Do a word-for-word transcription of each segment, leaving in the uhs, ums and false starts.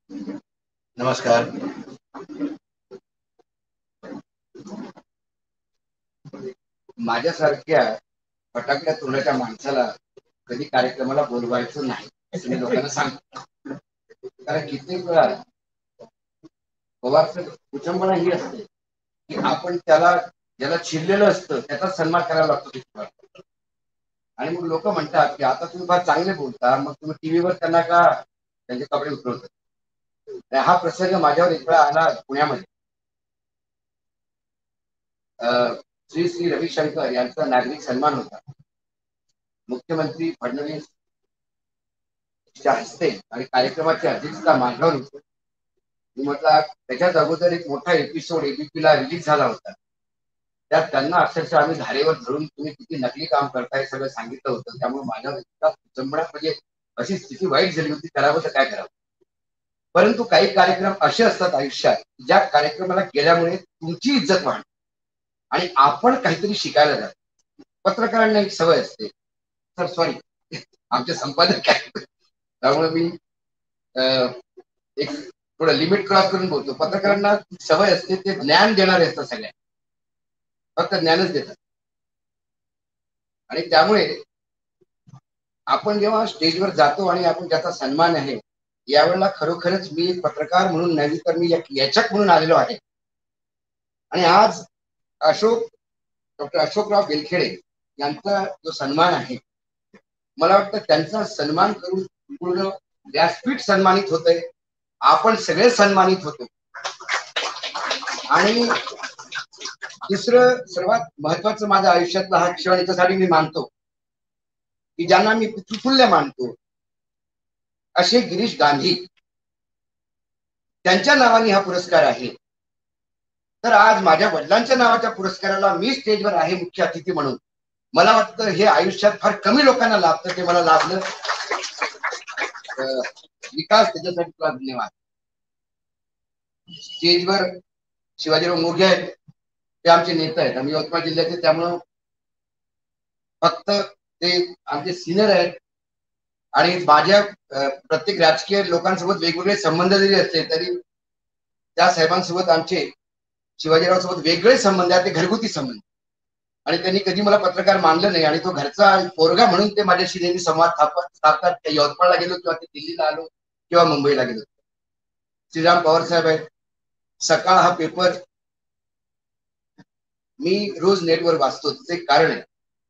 नमस्कार. माझ्यासारख्या फटाकड्या तोंडाच्या माणसाला कधी कार्यक्रमाला बोलवायचं नाही असं मी लोकांना सांगतो. कारण कित्येक वेळा पवारचं कुचंबना ही असते की आपण त्याला ज्याला चिरलेलं असतं त्याचा सन्मान करायला लागतो. आणि मग लोक म्हणतात की आता तुम्ही फार चांगले बोलता, मग तुम्ही टीव्हीवर त्यांना का त्यांचे कपडे उतरवतात. हा प्रसंग माझ्यावर एक वेळा आला पुण्यामध्ये. श्री श्री रविशंकर यांचा नागरिक सन्मान होता. मुख्यमंत्री फडणवीस हस्ते आणि कार्यक्रमाची अध्यक्षता माझ्यावर होती. मी म्हटलं त्याच्याच अगोदर एक मोठा एपिसोड एबीपीला रिलीज झाला होता. त्यात त्यांना अक्षरशः आम्ही धारेवर धरून तुम्ही किती नकली काम करताय सगळं सांगितलं होतं. त्यामुळे माझ्यावर इतका कुचंबणा, म्हणजे अशी स्थिती वाईट झाली होती, करावं तर काय करावं. परंतु काही कार्यक्रम असे असतात आयुष्यात ज्या कार्यक्रमाला गेल्यामुळे तुमची इज्जत वाढते आणि आपण काहीतरी शिकायला जातो. पत्रकारांना एक सवय असते, सर सॉरी आमचे संपादक काय, त्यामुळे मी एक थोडं लिमिट क्रॉस करून बोलतो. पत्रकारांना सवय असते ते ज्ञान देणारे असतात, सगळ्या फक्त ज्ञानच देतात. आणि त्यामुळे आपण जेव्हा स्टेजवर जातो आणि आपण ज्याचा सन्मान आहे, यावेळेला खरोखरच मी एक पत्रकार म्हणून नाही तर मी एक याचक म्हणून आलेलो आहे. आणि आज अशोक डॉक्टर अशोकराव बेलखेडे यांचा जो सन्मान आहे, मला वाटतं त्यांचा सन्मान करून पूर्ण व्यासपीठ सन्मानित होतंय, आपण सगळे सन्मानित होतो. आणि तिसरं सर्वात महत्वाचं माझ्या आयुष्यातला हा क्षण याच्यासाठी मी मानतो की ज्यांना मी पितृतुल्य मानतो असे गिरीश गांधी, त्यांच्या नावाने हा पुरस्कार आहे. तर आज माझ्या वडिलांच्या नावाच्या पुरस्काराला मी स्टेजवर आहे मुख्य अतिथी म्हणून. मला वाटतं हे आयुष्यात फार कमी लोकांना लाभतं, ते मला लाभलं. विकास, त्याच्यासाठी तुला धन्यवाद. स्टेजवर शिवाजीराव मोघे आहेत, ते आमचे नेते आहेत. आम्ही यवतमाळ जिल्ह्याचे, त्यामुळं फक्त ते आमचे सिनियर आहेत. आणि माझ्या प्रत्येक राजकीय लोकांसोबत वेगवेगळे संबंध जरी असले तरी त्या साहेबांसोबत आमचे शिवाजीराव सोबत वेगळे संबंध आहेत, ते घरगुती संबंध. आणि त्यांनी कधी मला पत्रकार मानलं नाही आणि तो घरचा पोरगा म्हणून ते माझ्याशी नेहमी संवाद साधतात. यवतमाळला गेलो किंवा ते दिल्लीला आलो किंवा मुंबईला गेलो. श्रीराम पवार साहेब आहेत. सकाळ हा पेपर मी रोज नेटवर वाचतो, त्याचे कारण आहे.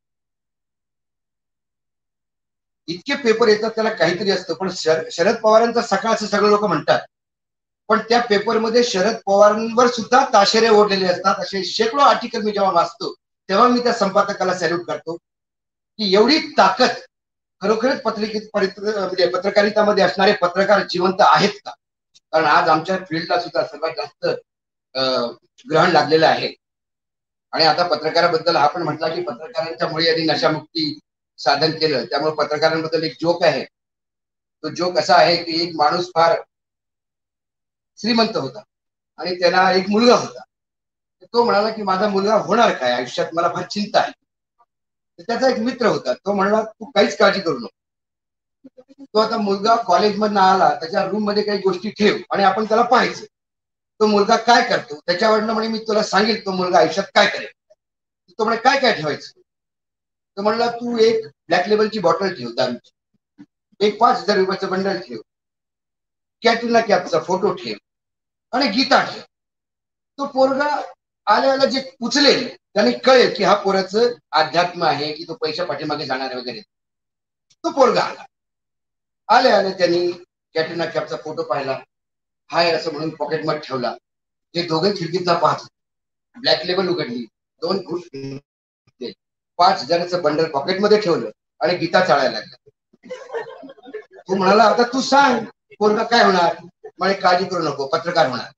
इतके पेपर येतात, त्याला काहीतरी असतं. पण शरद पवारांचा सकाळ असं सगळे लोक म्हणतात, पण त्या पेपरमध्ये शरद पवारांवर सुद्धा ताशेरे ओढलेले असतात. असे शेकडो आर्टिकल मी जेव्हा वाचतो तेव्हा मी त्या संपादकाला सॅल्यूट करतो की एवढी ताकद खरोखरच पत्रिकेत म्हणजे पत्रकारितामध्ये असणारे पत्रकार जिवंत आहेत का. कारण आज आमच्या फील्डला सुद्धा सर्वात जास्त ग्रहण लागलेलं आहे. आणि आता पत्रकाराबद्दल आपण म्हटला की पत्रकारांच्या मुळे यांनी नशामुक्ती साधन केलं. त्यामुळे पत्रकारांबद्दल एक जोक आहे. तो जोक असा आहे की एक माणूस फार श्रीमंत होता आणि त्याला एक मुलगा होता. तो म्हणाला की माझा मुलगा होणार काय आयुष्यात, मला फार चिंता आहे. त्याचा एक मित्र होता, तो म्हणला तू काहीच काळजी करू नको. तो आता मुलगा कॉलेजमधून आला, त्याच्या रूम मध्ये काही गोष्टी ठेव आणि आपण त्याला पाहायचं तो मुलगा काय करतो. त्याच्यावरनं म्हणे मी तुला सांगेल तो मुलगा आयुष्यात काय करेल. तो म्हणे काय काय ठेवायचं. तो म्हणला तू एक ब्लॅक लेबलची बॉटल ठेव दारूची, एक पाच हजार रुपयाचं बंडल ठेव, कॅटरीना कॅफचा फोटो ठेव आणि गीता ठेव. तो पोरगा आल्याला जे उचलेल त्याने कळेल की हा पोराचं अध्यात्म आहे की तो पैशा पाठीमागे जाणार वगैरे. तो पोरगा आला, आले आले त्यांनी कॅटरीना कॅफचा फोटो पाहिला, हाय असं म्हणून पॉकेटमध्ये ठेवला. ते दोघे खिडकीतला पाहत, ब्लॅक लेबल उघडली, दोन फूट पाच हजाराचं बंडल पॉकेटमध्ये ठेवलं आणि गीता चाळायला लागला. तू म्हणाला आता तू सांग पोरगा काय होणार. म्हणे काळजी करू नको, पत्रकार होणार.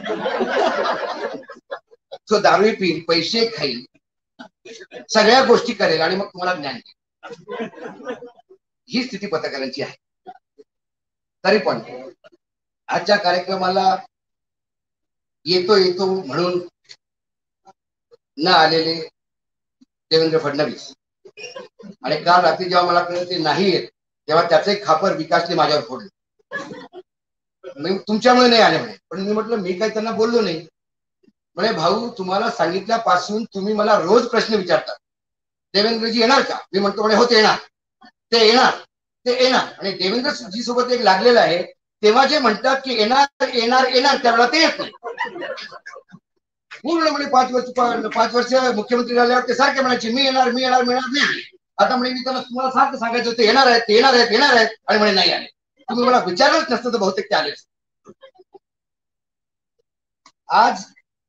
तो दारू पिईल, पैसे खाईल, सगळ्या गोष्टी करेल आणि मग तुम्हाला ज्ञान देईल. ही स्थिती पत्रकारांची आहे. तरी पण आजच्या कार्यक्रमाला येतो येतो म्हणून न आलेले देवेंद्र फडणवीस, आणि काल रात्री जेव्हा मला कळलं ते नाही येत तेव्हा त्याचे खापर विकासने माझ्यावर फोडलं. मी तुमच्यामुळे नाही आले म्हणे. पण मी म्हटलं मी काही त्यांना बोललो नाही. म्हणे भाऊ तुम्हाला सांगितल्यापासून तुम्ही मला रोज प्रश्न विचारतात, देवेंद्रजी येणार का? मी म्हणतो म्हणे हो ते येणार, ते येणार, ते येणार. आणि देवेंद्रजी सोबत एक लागलेलं आहे, तेव्हा जे म्हणतात की येणार येणार येणार त्यावेळेला ते येत नाही. पूर्ण म्हणजे पाच वर्ष पाच वर्ष मुख्यमंत्री झाल्यावर ते सारखे म्हणायचे मी येणार मी येणार मिळणार नाही. आता म्हणे मी त्याला तुम्हाला सारखं सांगायचं ते येणार आहेत, ते येणार आहेत, येणार आहेत, आणि म्हणे नाही आले. तुम्ही मला विचारलंच नसतं तर बहुतेक ते आले. आज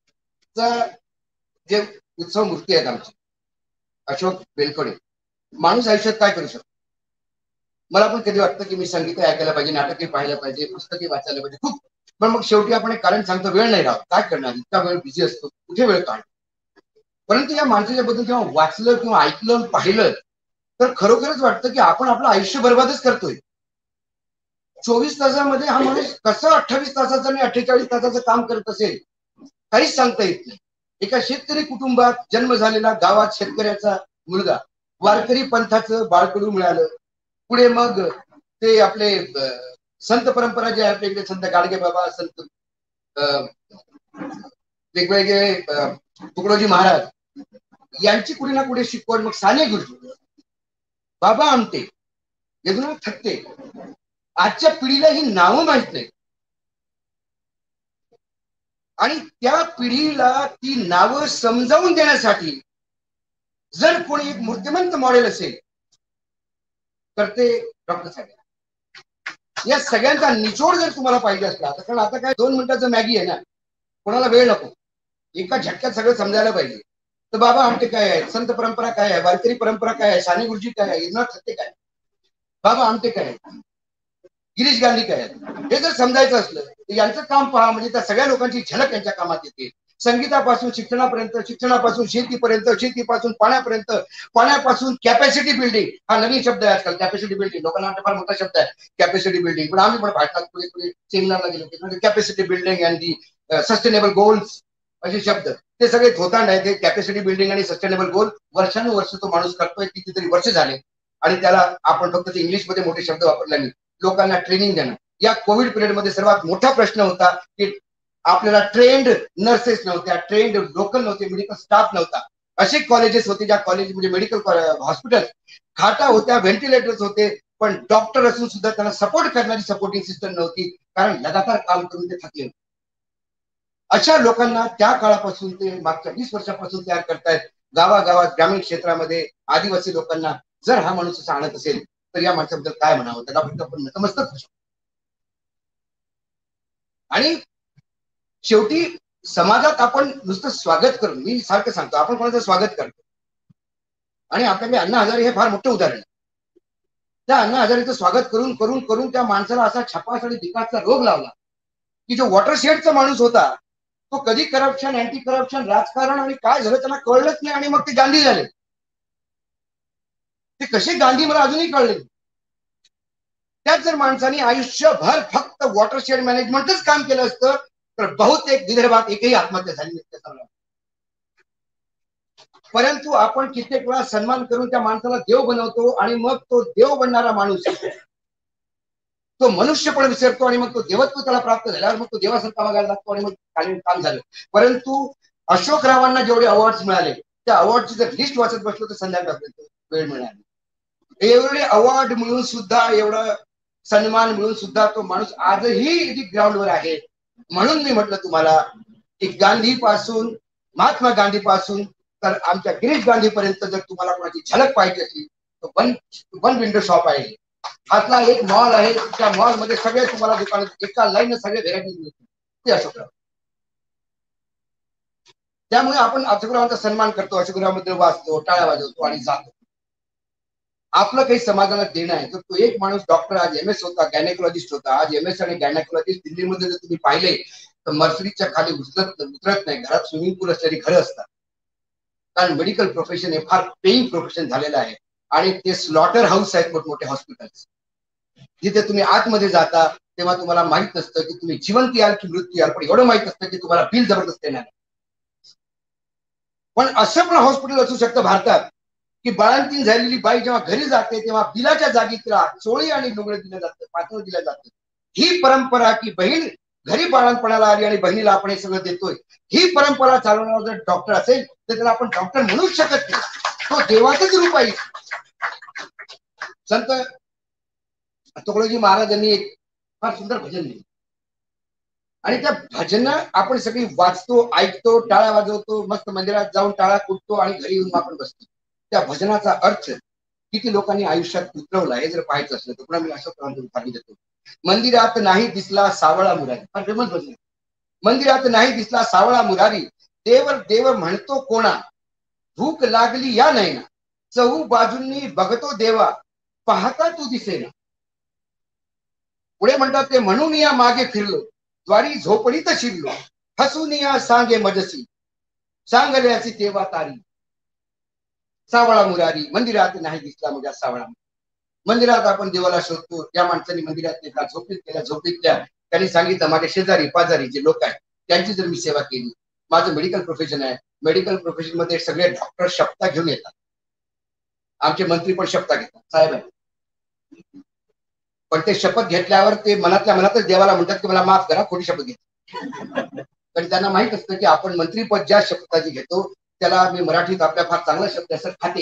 जे उत्सव मूर्ती आहेत आमची, अशोक बेलकडे, माणूस आयुष्यात काय करू शकतो? मला पण कधी वाटतं की मी संगीत ऐकायला पाहिजे, नाटके पाहायला पाहिजे, पुस्तके वाचायला पाहिजे, खूप. पण मग शेवटी आपण एक कारण सांगतो, वेळ नाही राहत. काय करणार, इतका वेळ बिझी असतो, कुठे वेळ काढ. परंतु या माणसाच्या बद्दल जेव्हा वाचलं किंवा ऐकलं पाहिलं तर खरोखरच वाटतं की आपण आपलं आयुष्य बर्बादच करतोय. चोवीस तासामध्ये हा माणूस कसं अठ्ठावीस तासाचं आणि अठ्ठेचाळीस तासाचं काम करत असेल काहीच सांगता येत नाही. एका शेतकरी कुटुंबात जन्म झालेला, गावात शेतकऱ्याचा मुलगा, वारकरी पंथाचं बाळकडू मिळालं. पुढे मग ते आपले संत परंपरा जे आहे आपल्याकडे, संत गाडगे बाबा, संत वेगवेगळे तुकडोजी महाराज, यांची कुठे ना कुठे शिकवण. मग साने गुरुजी, बाबा आमटे, यदुनाथ थत्ते, आजच्या पिढीला ही नावं माहित नाही. आणि त्या पिढीला ती नावं समजावून देण्यासाठी जर कोणी एक मूर्तिमंत मॉडेल असेल तर ते डॉक्टर साहेब. या सगळ्यांचा निचोड जर तुम्हाला पाहिजे असला तर, कारण आता काय दोन मिनिटाचं मॅगी आहे ना, कोणाला वेळ नको, एका झटक्यात सगळं समजायला पाहिजे. तर बाबा आमटे काय आहे, संत परंपरा काय आहे, वारकरी परंपरा काय आहे, साने गुरुजी काय आहे, यदुनाथ थत्ते काय, बाबा आमटे काय आहे, गिरीश गांधी काय आहेत, हे जर समजायचं असलं तर यांचं काम पहा. म्हणजे त्या सगळ्या लोकांची झलक यांच्या कामात येते. संगीतापासून शिक्षणापर्यंत, शिक्षणापासून शेतीपर्यंत, शेतीपासून पाण्यापर्यंत, पाण्यापासून कॅपॅसिटी बिल्डिंग. हा नवीन शब्द आहे आजकाल, कॅपॅसिटी बिल्डिंग. लोकांना फार मोठा शब्द आहे कॅपॅसिटी बिल्डिंग, पण आम्ही पण भारतात पुढे पुढे सेमिनारला गेलो, capacity building and the sustainable goals असे शब्द, ते सगळे थोतांड आहेत. कॅपॅसिटी बिल्डिंग आणि सस्टेनेबल गोल वर्षानुवर्ष तो माणूस करतोय, कितीतरी वर्ष झाले, आणि त्याला आपण फक्त ते इंग्लिशमध्ये मोठे शब्द वापरले नाही. लोकांना ट्रेनिंग देणं. या कोविड पिरियडमध्ये सर्वात मोठा प्रश्न होता की आपल्याला ट्रेंड नर्सेस नव्हत्या, ट्रेंड लोकल नव्हते, मेडिकल स्टाफ नव्हता. असे कॉलेजेस होते ज्या कॉलेज म्हणजे मेडिकल हॉस्पिटल, खाटा होत्या, व्हेंटिलेटर्स होते, पण डॉक्टर असून सुद्धा त्यांना सपोर्ट करणारी सपोर्टिंग सिस्टम नव्हती, कारण लगातार काम करून ते थकले. अशा लोकांना त्या काळापासून ते मागच्या वीस वर्षापासून तयार करतायत. गावागावात, ग्रामीण क्षेत्रामध्ये आदिवासी लोकांना जर हा माणूस असं आणत असेल तर या माणसाबद्दल काय म्हणावं, त्याला फक्त आपण नतमस्तक. आणि शेवटी समाजात आपण नुसतं स्वागत करून, मी सारखं सांगतो, आपण कोणाचं स्वागत करतो, आणि आपल्याकडे अण्णा हजारे हे फार मोठं उदाहरण. त्या अण्णा हजारेचं स्वागत करून करून करून त्या माणसाला असा छपास आणि विकासचा रोग लावला की जो वॉटरशेडचा माणूस होता तो कधी करप्शन, अँटी करप्शन, राजकारण आणि काय झालं त्यांना कळलंच नाही, आणि मग ते गांधी झाले. ते कसे गांधी मला अजूनही कळले. त्याच जर माणसाने आयुष्यभर फक्त वॉटरशेड मॅनेजमेंटच काम केलं असतं तर बहुतेक विदर्भात एकही आत्महत्या झाली नसते. परंतु आपण कित्येक वेळा सन्मान करून त्या माणसाला देव बनवतो, आणि मग तो देव बनणारा माणूस तो मनुष्य पण विसरतो, आणि मग तो देवत्व त्याला प्राप्त झाल्यावर मग तो देवासारखा वागायला लागतो, आणि मग काम झालं. परंतु अशोकरावांना जेवढे अवॉर्ड मिळाले त्या अवॉर्डची जर लिस्ट वाचत बसलो तर संध्याकाळपर्यंत वेळ मिळाला. एवढे अवॉर्ड मिळून सुद्धा, एवढा सन्मान मिळून सुद्धा तो माणूस आजही ग्राउंडवर आहे. म्हणून मी म्हटलं तुम्हाला की गांधी पासून, महात्मा गांधी पासून तर आमच्या गिरीश गांधी पर्यंत जर तुम्हाला कोणाची झलक पाहिजे असली तर वन वन विंडो शॉप आहे. हातला एक मॉल आहे, त्या मॉल मध्ये सगळे तुम्हाला दुकान एका लाईन सगळे व्हेरायटी मिळतील, ते अशोकराव. त्यामुळे आपण अशोकरावांचा सन्मान करतो, अशोकरावांबद्दल वाचतो, टाळ्या वाजवतो आणि जातो. आपलं काही समाजाला देणं आहे. तर तो एक माणूस डॉक्टर आज एम एस होता, गायनेकोलॉजिस्ट होता. आज एम एस आणि गायनेकोलॉजिस्ट दिल्लीमध्ये जर तुम्ही पाहिले तर मर्सिडीजच्या खाली उतरत उतरत नाही. घरात स्विमिंग पूल असलेली घरं असतात. कारण मेडिकल प्रोफेशन हे फार पेईंग प्रोफेशन झालेलं आहे, आणि ते स्लॉटर हाऊस आहेत मोठमोठे हॉस्पिटल्स, जिथे तुम्ही आतमध्ये जाता तेव्हा तुम्हाला माहित नसतं की तुम्ही जिवंत याल की मृत्यू याल, पण एवढं माहित असतं की तुम्हाला बिल जबरदस्त येणार. पण असं पण हॉस्पिटल असू शकतं भारतात की बाळंतीण झालेली बाई जेव्हा घरी जाते तेव्हा बिलाच्या जागी तिला चोळी आणि लुगडं दिलं जातं, पातळ दिलं जातं, ही परंपरा की बहीण घरी बाळणपणाला आली आणि बहिणीला आपण हे सगळं देतोय, ही परंपरा चालवणारा जर डॉक्टर असेल तर त्याला आपण डॉक्टर म्हणूच शकत नाही, तो देवाचंच रूप आहे. संत तुकडोजी महाराजांनी एक फार सुंदर भजन लिहिलं आणि त्या भजन आपण सगळी वाचतो, ऐकतो, टाळ्या वाजवतो, मस्त मंदिरात जाऊन टाळ्या कुटतो आणि घरी येऊन आपण बसतो. त्या भजनाचा अर्थ किती लोकांनी आयुष्यात उतरवला हे जर पाहायचं असलं तर पुन्हा मी असं उदाहरण देतो. मंदिरात नाही दिसला सावळा मुरारी, फार फेमस भजन. मंदिरात नाही दिसला सावळा मुरारी, देव देव म्हणतो कोणा, भूक लागली या नैना, चहू बाजूंनी बघतो देवा, पाहता तू दिसेना. पुढे म्हणतात ते म्हणून या मागे फिरलो, द्वारी झोपडीत शिरलो, हसून या सांगे मजसी, सांगल्याची तेव्हा तारी. सावळा मुरारी, मंदिरात नाही दिसला म्हणजे सावळा. मंदिरात आपण देवाला शोधतो, त्या माणसाने मंदिरात एका झोपडीत केल्या, झोपडीतल्या त्यांनी सांगितलं माझ्या शेजारी पाजारी जे लोक आहेत त्यांची जर मी सेवा केली, माझं मेडिकल प्रोफेशन आहे, मेडिकल प्रोफेशन मध्ये सगळे डॉक्टर शपथा घेऊन येतात, आमचे मंत्री पण शपथा घेतात साहेब आहे, पण ते शपथ घेतल्यावर ते मनातल्या मनातच देवाला म्हणतात की मला माफ करा, खोटी शपथ घेतली. पण त्यांना माहित असतं की आपण मंत्रीपद ज्या शपथाची घेतो त्याला मी मराठीत आपल्या फार चांगला शब्द असं खाते,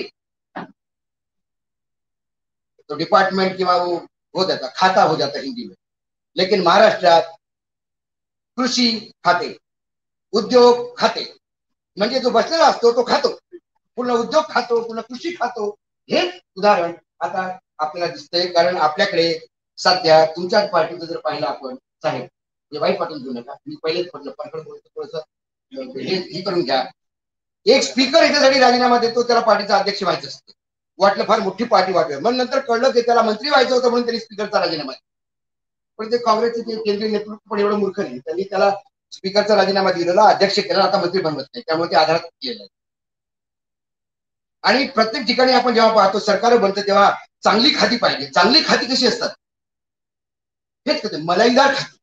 तो डिपार्टमेंट किंवा वो हो जाता खाता हो जाता हिंदी में. लेकिन महाराष्ट्रात कृषी खाते, उद्योग खाते, म्हणजे जो बसलेला असतो तो खातो, पूर्ण उद्योग खातो, पूर्ण कृषी खातो. हे उदाहरण आता आपल्याला दिसतंय, कारण आपल्याकडे सध्या तुमच्याच पार्टीचं जर पाहिलं आपण साहेब, हे वाईट वाटून घेऊ नका, मी पहिलेच म्हटलं पण थोडस हे करून घ्या. एक स्पीकर याच्यासाठी राजीनामा देतो, त्याला पार्टीचा अध्यक्ष व्हायचं असतं, वाटलं फार मोठी पार्टी वाटलं, मग नंतर कळलं की त्याला मंत्री व्हायचं होतं म्हणून त्यांनी स्पीकरचा राजीनामा दिला. पण ते काँग्रेसचे ते केंद्रीय नेतृत्व पण एवढं मूर्ख नाही, त्यांनी त्याला स्पीकरचा राजीनामा दिलेला, अध्यक्ष केला, आता मंत्री बनवत नाही, त्यामुळे ते आधारात केलं. आणि प्रत्येक ठिकाणी आपण जेव्हा पाहतो सरकार बनतं तेव्हा चांगली खाती पाहिजे. चांगली खाती कशी असतात हेच कळतं, मलाईदार खाती.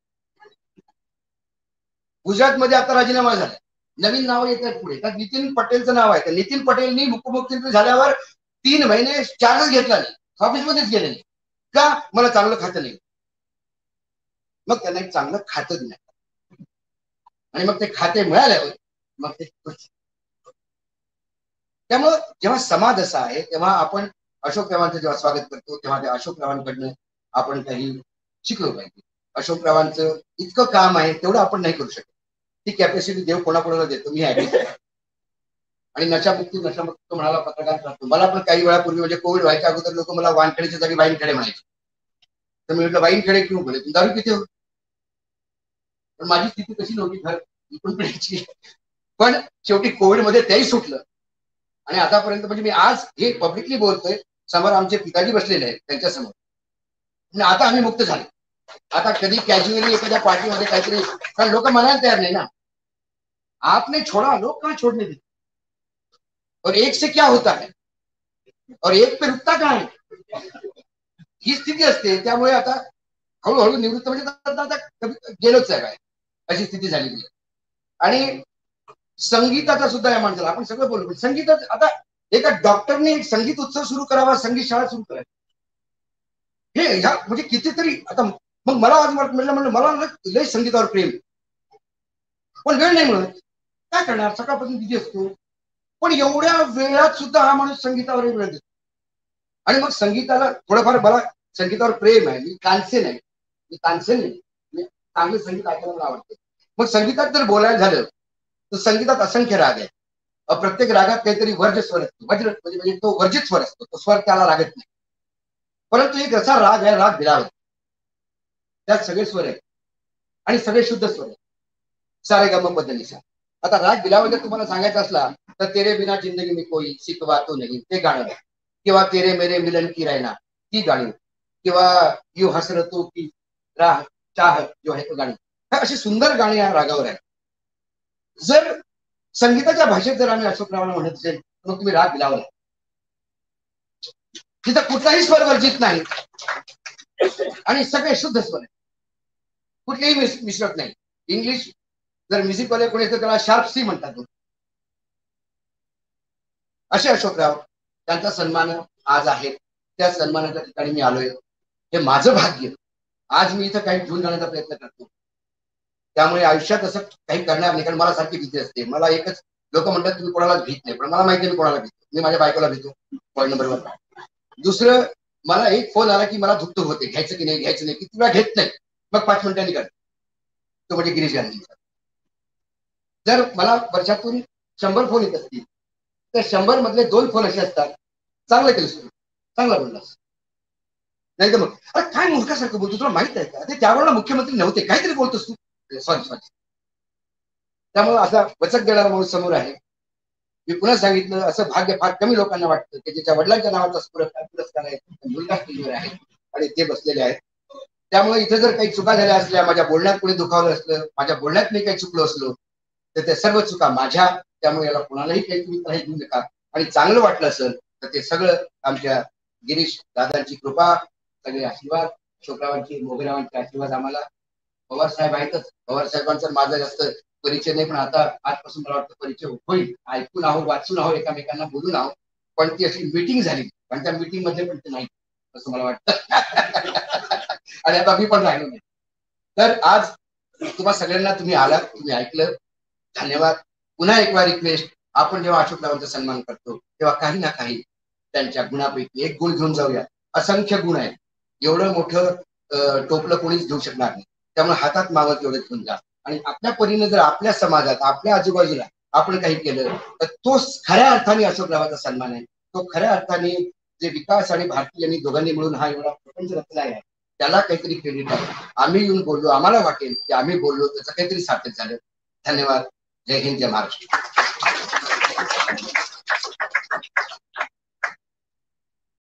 गुजरातमध्ये आता राजीनामा झाला, नवीन नाव येत आहेत पुढे, त्यात नितीन पटेलचं नाव आहे. तर नितीन पटेलनी उपमुख्यमंत्री झाल्यावर तीन महिने चार्जच घेतला नाही, ऑफिसमध्येच गेले नाही, का मला चांगलं खातं नाही. मग त्यांना एक चांगलं खातं दिलं आणि मग ते खाते मिळाल्यावर मग ते, त्यामुळं जेव्हा समाज असा आहे तेव्हा आपण अशोक चव्हाणचं जेव्हा स्वागत करतो तेव्हा त्या अशोक चव्हाणकडनं आपण काही शिकलो पाहिजे. अशोक चव्हाणचं इतकं काम आहे तेवढं आपण नाही करू शकत, ती कॅपॅसिटी देव कोणाकोणाला देतो मी ऍग्री. आणि नशामुक्ती नशामुक्त म्हणाला पत्रकार करतो, मला पण काही वेळापूर्वी म्हणजे कोविड व्हायच्या अगोदर लोक मला वानखेडेच्या जागी वाईनखेडे म्हणायचे, तर मी म्हटलं वाईनखेडे क्यों बोले, तुम दारू पिते हो. पण माझी स्थिती कशी नव्हती घर इकडून पिण्याची, पण शेवटी कोविडमध्ये त्याही सुटलं आणि आतापर्यंत म्हणजे मी आज हे पब्लिकली बोलतोय, समोर आमचे पिताजी बसलेले आहेत त्यांच्या समोर, आता आम्ही मुक्त झाले. आता कधी कॅज्युअली एखाद्या पार्टीमध्ये काहीतरी, कारण लोक म्हणायला तयार नाही ना, आपने छोड़ा लोग कहाँ छोड़ने देते, और एक से क्या होता है और एक पे रुकता कहाँ है, ही स्थिती असते. त्यामुळे आता हळूहळू निवृत्त म्हणजे आता गेलोच आहे काय अशी स्थिती झालेली आहे. आणि संगीताचा सुद्धा या माणसाला आपण सगळं बोलू, संगीताच आता एका डॉक्टरने एक संगीत उत्सव सुरू करावा, संगीत शाळा सुरू करावी, हे ह्या म्हणजे कितीतरी. आता मग मला आज म्हणलं म्हणलं मला लय संगीतावर प्रेम, पण वेळ नाही मिळत, काय करणार, सकाळपासून बिझी असतो, पण एवढ्या वेळात सुद्धा हा माणूस संगीतावर वेळ देतो. आणि मग संगीताला थोडंफार मला संगीतावर प्रेम आहे, मी तानसेन आहे, मी तानसेन नाही, चांगलं संगीत ऐकायला मला आवडते. मग संगीतात जर बोलायला झालं तर संगीतात असंख्य राग आहेत, प्रत्येक रागात काहीतरी वर्ज स्वर असतो, वज्र म्हणजे म्हणजे तो वर्जित स्वर असतो, तो स्वर त्याला लागत नाही. परंतु एक असा राग आहे राग बिलावल, त्यात सगळे स्वर आहेत आणि सगळे शुद्ध स्वर आहेत, सारे गम पद्धतीचा. आता राग बिलावल जर तुम्हाला सांगायचा असला तर तेरे बिना जिंदगी में कोई सिकवा तो नहीं ते गाणं, किंवा तेरे मेरे मिलन की रहना ती गाणी, किंवा यू हसरतो की राह चाह जो है तो गाणी, अशी सुंदर गाणी या रागावर आहेत. जर संगीताच्या भाषेत जर आम्ही अशोकरावांना म्हणत असेल मग तुम्ही राग बिलावल, तिथं कुठलाही स्वर वर्जित नाही आणि सगळे शुद्ध स्वर आहेत, कुठलेही मिश्रत नाही. इंग्लिश जर म्युझिक वाले कोणी त्याला शार्प सी म्हणतात, असे अशोकराव, त्यांचा सन्मान आज आहे, त्या सन्मानाच्या ठिकाणी मी आलोय, हे माझं भाग्य. आज मी इथं काही घेऊन जाण्याचा प्रयत्न करतो. त्यामुळे आयुष्यात असं काही करणार नाही, कारण मला सारखी भीती असते. मला एकच, लोक म्हणतात तुम्ही कोणाला भीत नाही, पण मला माहिती आहे मी कोणाला भीतो. मी माझ्या बायकोला भीतो, पॉईंट नंबर वन. दुसरं, मला एक फोन आला की मला धुकधुक होते, घ्यायचं की नाही घ्यायचं नाही, किती वेळा घेत नाही, मग पाच मिनिटांनी करतो. तो म्हणजे गिरीश गांधी. जर मला वर्षातून शंभर फोन येत असतील तर शंभर मधले दोन फोन असे असतात, चांगलं केलं सुरू, चांगला बोललास, नाही तर मग अरे काय मूर्खासारखं बोलतो, तुला माहित आहे का ते त्यावेळेला मुख्यमंत्री नव्हते, काहीतरी बोलतोस तू, सॉरी सॉरी. त्यामुळे असा वचक देणारा माणूस समोर आहे. मी पुन्हा सांगितलं, असं भाग्य फार कमी लोकांना वाटतं की ज्याच्या वडिलांच्या नावाचा पुरस्कार पुरस्कार आहे, मुलगा स्टेजवर आहे आणि ते बसलेले आहेत. त्यामुळे इथे जर काही चुका झाल्या असल्या, माझ्या बोलण्यात कोणी दुखावलं असलं, माझ्या बोलण्यात मी काही चुकलो असलो, तर त्या सर्व चुका माझ्या. त्यामुळे याला कोणालाही काही तुम्ही त्रास देऊ नका. आणि चांगलं वाटलं असेल तर ते सगळं आमच्या गिरीश दादांची कृपा, सगळे आशीर्वाद, अशोकरावांची, मोगेरावांचे आशीर्वाद आम्हाला. पवार साहेब आहेतच. पवार साहेबांचा माझा जास्त परिचय नाही, पण आता आजपासून मला वाटतं परिचय होईल. ऐकून आहो, वाचून आहो, एकामेकांना बोलून आहो, पण ती अशी मीटिंग झाली, पण त्या मीटिंग मध्ये पण ते नाही असं मला वाटतं. आणि आता मी पण राहिलो नाही. तर आज तुम्हा सगळ्यांना, तुम्ही आलात, तुम्ही ऐकलं, धन्यवाद. पुन्हा एक वार रिक्वेस्ट, आपण जेव्हा अशोकरावांचा सन्मान करतो तेव्हा काही ना काही त्यांच्या गुणापैकी एक गुण घेऊन जाऊया. असंख्य गुण आहेत, एवढं मोठं टोपलं कोणीच घेऊ शकणार नाही. त्यामुळे हातात मावत तेवढं घेऊन जा. आणि आपल्या परीने जर आपल्या समाजात, आपल्या आजूबाजूला आपण काही केलं तर तो खऱ्या अर्थाने अशोकरावांचा सन्मान आहे. तो खऱ्या अर्थाने जे विकास आणि भारती यांनी दोघांनी मिळून हा एवढा प्रपंच रचला आहे, त्याला काहीतरी क्रेडिट आहे. आम्ही येऊन बोललो, आम्हाला वाटेल की आम्ही बोललो, त्याचं काहीतरी सार्थक झालं. धन्यवाद. जय हिंद, जय महाराष्ट्र.